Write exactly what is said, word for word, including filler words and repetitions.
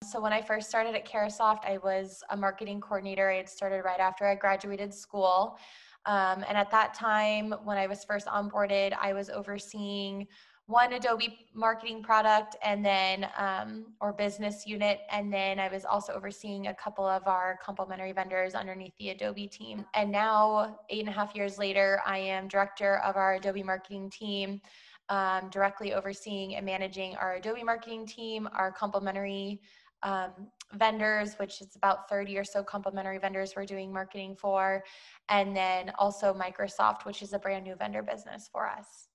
So when I first started at Carahsoft, I was a marketing coordinator. I had started right after I graduated school. Um, and at that time, when I was first onboarded, I was overseeing one Adobe marketing product and then, um, or business unit. And then I was also overseeing a couple of our complementary vendors underneath the Adobe team. And now, eight and a half years later, I am director of our Adobe marketing team, um, directly overseeing and managing our Adobe marketing team, our complementary um, vendors, which is about thirty or so complementary vendors we're doing marketing for, and then also Microsoft, which is a brand new vendor business for us.